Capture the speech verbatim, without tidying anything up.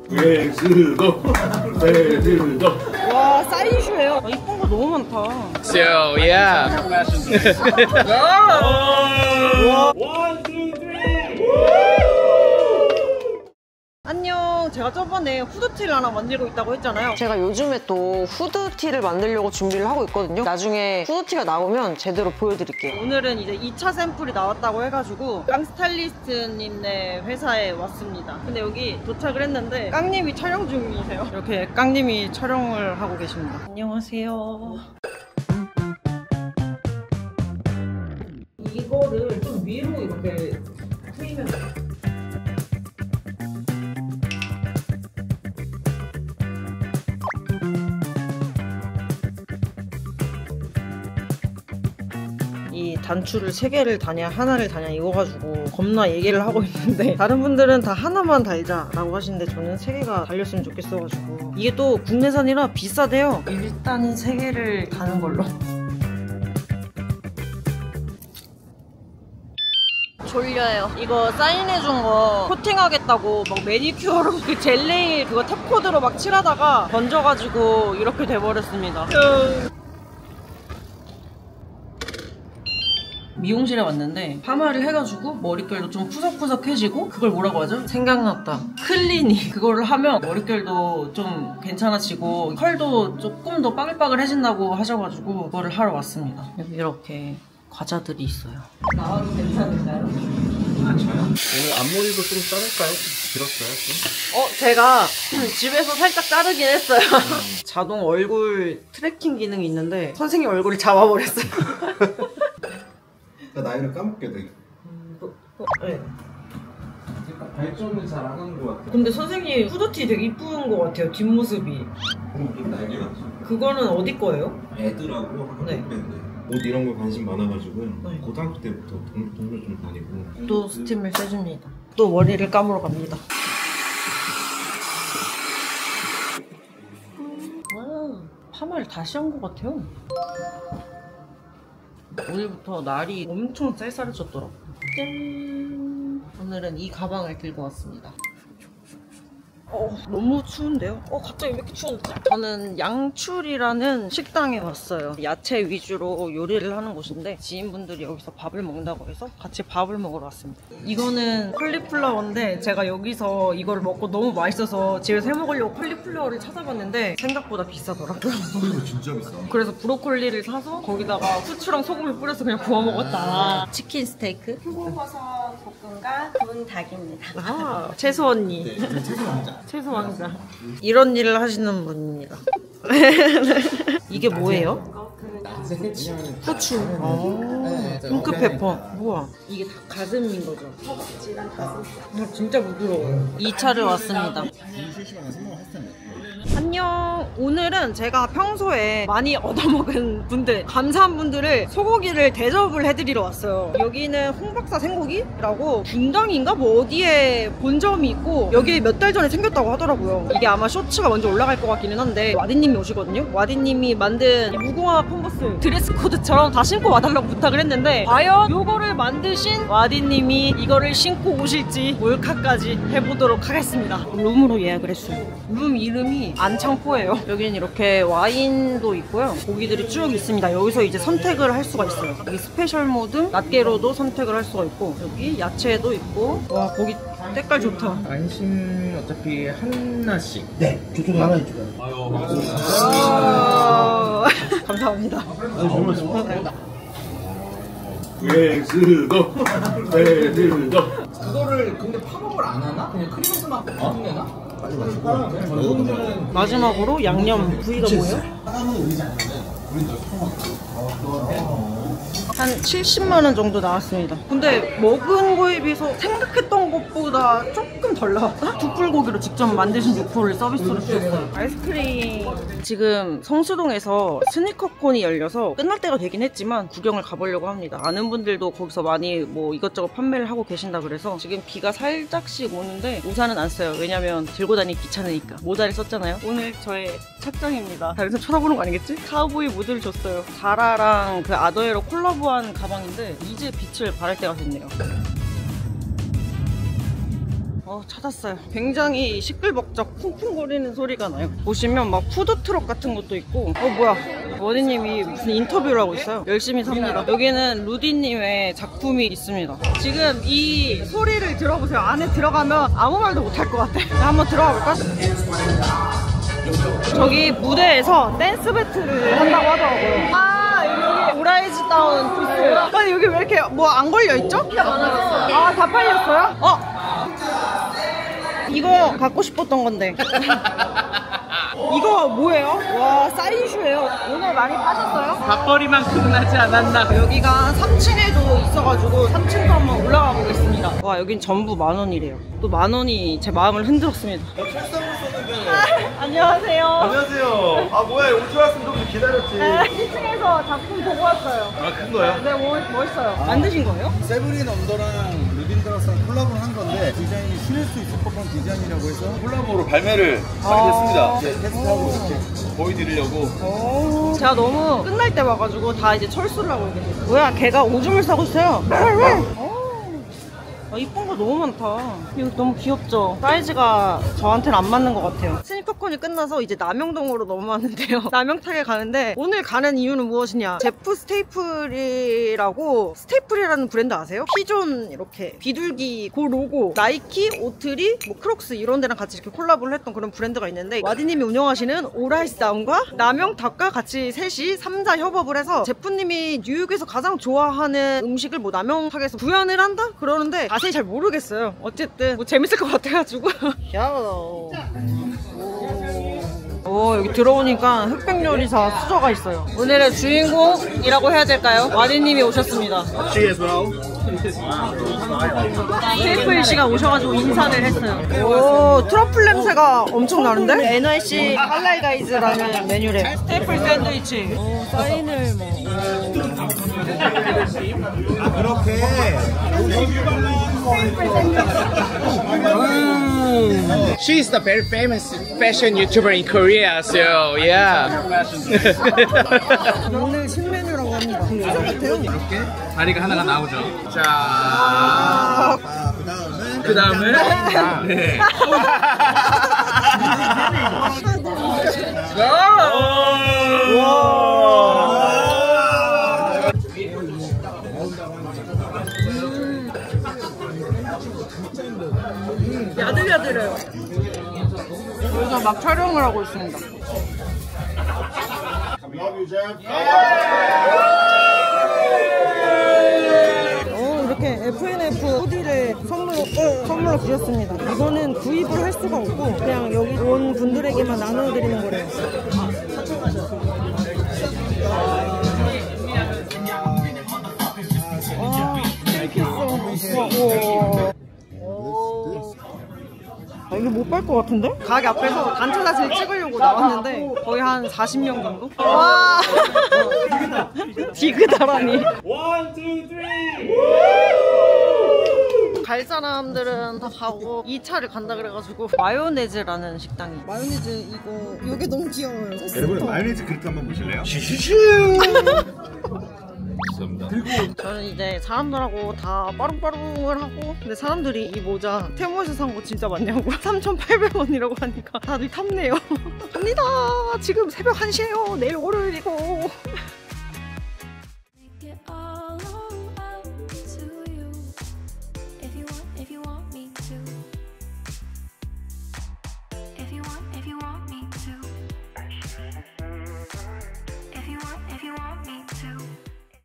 외스도 외스도. 와, 사이즈예요. 이쁜 거 너무 많다. So yeah. 원, 투, 쓰리. 안녕. 제가 저번에 후드티를 하나 만들고 있다고 했잖아요. 제가 요즘에 또 후드티를 만들려고 준비를 하고 있거든요. 나중에 후드티가 나오면 제대로 보여드릴게요. 오늘은 이제 이 차 샘플이 나왔다고 해가지고 깡 스타일리스트님네 회사에 왔습니다. 근데 여기 도착을 했는데 깡님이 촬영 중이세요. 이렇게 깡님이 촬영을 하고 계십니다. 안녕하세요. 이거를 좀 위로 이렇게 트이면 이 단추를 세 개를 다냐 하나를 다냐 이거 가지고 겁나 얘기를 하고 있는데 다른 분들은 다 하나만 달자라고 하시는데 저는 세 개가 달렸으면 좋겠어가지고 이게 또 국내산이라 비싸대요. 일단은 세 개를 다는 걸로. 졸려요. 이거 사인해준 거 코팅하겠다고 막 매니큐어로 그 젤리 그거 탭코드로 막 칠하다가 번져가지고 이렇게 돼버렸습니다. 미용실에 왔는데 파마를 해가지고 머릿결도 좀 푸석푸석해지고 그걸 뭐라고 하죠? 생각났다. 클리닝. 그거를 하면 머릿결도 좀 괜찮아지고 컬도 조금 더 빠글빠글해진다고 하셔가지고 그거를 하러 왔습니다. 여기 이렇게 과자들이 있어요. 나와도 괜찮을까요? 아, 저요? 오늘 앞머리도 좀 자를까요? 길었어요? 좀? 어, 제가 집에서 살짝 자르긴 했어요. 음. 자동 얼굴 트래킹 기능이 있는데 선생님 얼굴을 잡아버렸어요. 나 나이를 까먹게 돼. 음, 또, 또, 네. 발전을 잘 안 하는 것 같아. 근데 선생님 후드티 되게 이쁜 것 같아요, 뒷모습이. 좀 날개가. 그거는 어디 거예요? 애들하고 한국 네. 밴드. 옷 이런 거 관심 많아가지고 네. 고등학교 때부터 동, 동료 좀 다니고. 또 스팀을 쐬줍니다. 또 머리를 감으러 갑니다. 와, 파마를 다시 한 것 같아요. 오늘부터 날이 엄청 쌀쌀해졌더라고요. 짠! 오늘은 이 가방을 들고 왔습니다. 어, 너무 추운데요? 어, 갑자기 왜 이렇게 추운지? 저는 양출이라는 식당에 왔어요. 야채 위주로 요리를 하는 곳인데 지인분들이 여기서 밥을 먹는다고 해서 같이 밥을 먹으러 왔습니다. 이거는 콜리플라워인데 제가 여기서 이거를 먹고 너무 맛있어서 집에서 해먹으려고 콜리플라워를 찾아봤는데 생각보다 비싸더라고요. 이거 진짜 비싸. 그래서 브로콜리를 사서 거기다가 후추랑 소금을 뿌려서 그냥 구워 먹었다. 치킨 스테이크, 표고버섯 볶음과 구운 닭입니다. 아, 채소 언니. 네, 채소 왕자. 채소 왕자. 이런 일을 하시는 분입니다. 이게 뭐예요? 후추. 핑크페퍼. 우와. 이게 다 가슴인 거죠? 허벅지랑 가슴. 아, 진짜 부드러워요. 이 차를 왔습니다. 안녕. 오늘은 제가 평소에 많이 얻어먹은 분들, 감사한 분들을 소고기를 대접을 해드리러 왔어요. 여기는 홍박사 생고기라고 분당인가 뭐 어디에 본점이 있고 여기 몇 달 전에 생겼다고 하더라고요. 이게 아마 쇼츠가 먼저 올라갈 것 같기는 한데 와디님이 오시거든요. 와디님이 만든 이 무궁화 컨버스 드레스 코드처럼 다 신고 와달라고 부탁을 했는데 과연 요거를 만드신 와디님이 이거를 신고 오실지 몰카까지 해보도록 하겠습니다. 룸으로 예약을 했어요. 룸 이름이 안창포예요. 여기는 이렇게 와인도 있고요. 고기들이 쭉 있습니다. 여기서 이제 선택을 할 수가 있어요. 여기 스페셜 모드, 낫게로도 선택을 할 수가 있고 여기 야채도 있고 와 고기 색깔 좋다. 안심 어차피 하나씩. 네, 저쪽에 하나 해주세요. 아유, 아 감사합니다. 아유, 정말 좋다. 외스도 외스도. 그거를 근데 팝업을 안 하나? 그냥 크리스마스 끝내나? 빨리 마시고. 마지막으로 양념 부위가 뭐예요? 하나는 의지 않는데, 우린 널 사먹어. 한 칠십만 원 정도 나왔습니다. 근데 먹은 거에 비해서 생각했던 것보다 조금 덜 나왔다? 둑불고기로 직접 만드신 육포를 서비스로 주셨어요. 아이스크림. 지금 성수동에서 스니커콘이 열려서 끝날 때가 되긴 했지만 구경을 가보려고 합니다. 아는 분들도 거기서 많이 뭐 이것저것 판매를 하고 계신다 그래서 지금 비가 살짝씩 오는데 우산은 안 써요. 왜냐면 들고 다니기 귀찮으니까. 모자를 썼잖아요. 오늘 저의 착장입니다. 다른 사람 쳐다보는 거 아니겠지? 카우보이 모드를 줬어요. 자라랑 그 아더에로 콜라보한 가방인데 이제 빛을 발할 때가 됐네요. 어, 찾았어요. 굉장히 시끌벅적 쿵쿵거리는 소리가 나요. 보시면 막 푸드트럭 같은 것도 있고. 어, 뭐야. 워디님이 무슨 인터뷰를 하고 있어요. 열심히 삽니다. 여기는 루디님의 작품이 있습니다. 지금 이 소리를 들어보세요. 안에 들어가면 아무 말도 못할 것 같아. 한번 들어가 볼까? 저기 무대에서 댄스 배틀을 한다고 하더라고요. 아, 여기 오라이즈 다운 부스. 아니, 여기 왜 이렇게 뭐 안 걸려있죠? 아, 다 팔렸어요? 어? 이거 갖고 싶었던 건데. 이거 뭐예요? 와, 사인슈예요. 오늘 많이 파셨어요? 밥벌이만큼은 하지 않았나? 여기가 삼 층에도 있어가지고 삼 층도 한번 올라가 보겠습니다. 와, 여긴 전부 만 원이래요. 또 만 원이 제 마음을 흔들었습니다. 아, 안녕하세요. 안녕하세요. 아 뭐야 오지 왔으면 좀 기다렸지. 네, 일 층에서 작품 보고 왔어요. 아 큰 거야? 네, 멋, 멋있어요. 만드신 거예요? 세븐인 언더랑 루빈드라스랑 콜라보를 한 건데 디자인이 신을 수 있을 법한 디자인이라고 해서 콜라보로 발매를 하게 됐습니다. 이제 테스트하고 이렇게 보여드리려고. 오. 제가 너무 끝날 때 와가지고 다 이제 철수를 하고 계세요. 뭐야, 걔가 오줌을 싸고 있어요. 왜, 왜? 오. 아, 이쁜 거 너무 많다. 이거 너무 귀엽죠? 사이즈가 저한테는 안 맞는 것 같아요. 스니커콘이 끝나서 이제 남영동으로 넘어왔는데요. 남영탁에 가는데 오늘 가는 이유는 무엇이냐? 제프 스테이플이라고, 스테이플이라는 브랜드 아세요? 피존 이렇게 비둘기 그 로고, 나이키, 오트리, 뭐 크록스 이런 데랑 같이 이렇게 콜라보를 했던 그런 브랜드가 있는데, 와디님이 운영하시는 오라이스 다운과 남영탁과 같이 셋이 삼자 협업을 해서 제프님이 뉴욕에서 가장 좋아하는 음식을 뭐 남영탁에서 구현을 한다? 그러는데 자세히 잘 모르겠어요. 어쨌든 뭐 재밌을 것 같아가지고. 오, 오, 여기 들어오니까 흑백 요리사 수저가 있어요. 오늘의 주인공이라고 해야 될까요? 와디님이 오셨습니다. 스테이플 씨가 오셔가지고 인사를 했어요. 오, 트러플 냄새가 엄청 나는데? 엔와이씨 할랄 가이즈라는 메뉴래. 스테이플 샌드위치. 오, 사인을 뭐. 아 그렇게 She's the very famous fashion YouTuber in Korea, so yeah. 오늘 신메뉴라고 합니다. 피자 같아요. 다리가 하나가 나오죠. 자, 아, 그 다음에 그 다음에 네. 야들야들해요. 그래서 막 촬영을 하고 있습니다. 어, 이렇게 에프엔에프 후디를 선물로, 어, 선물로 주셨습니다. 이거는 구입을 할 수가 없고 그냥 여기 온 분들에게만 나눠드리는 거래요. 와, 땡큐. 아, 이게 못 뺄 것 같은데? 가게 앞에서 단체 사진 찍으려고 나왔는데 거의 한 사십 명 정도? 와, 디그다라니. 갈 사람들은 다 가고 이 차를 간다 그래가지고 마요네즈라는 식당이. 마요네즈 이거 이게 너무 귀여워요. 여러분 마요네즈 그릇 한번 보실래요? 저는 이제 사람들하고 다 빠릉빠릉을 하고, 근데 사람들이 이 모자 테무에서 산 거 진짜 많냐고 삼천팔백 원이라고 하니까 다들 탐내요. 갑니다. 지금 새벽 한 시에요. 내일 월요일이고.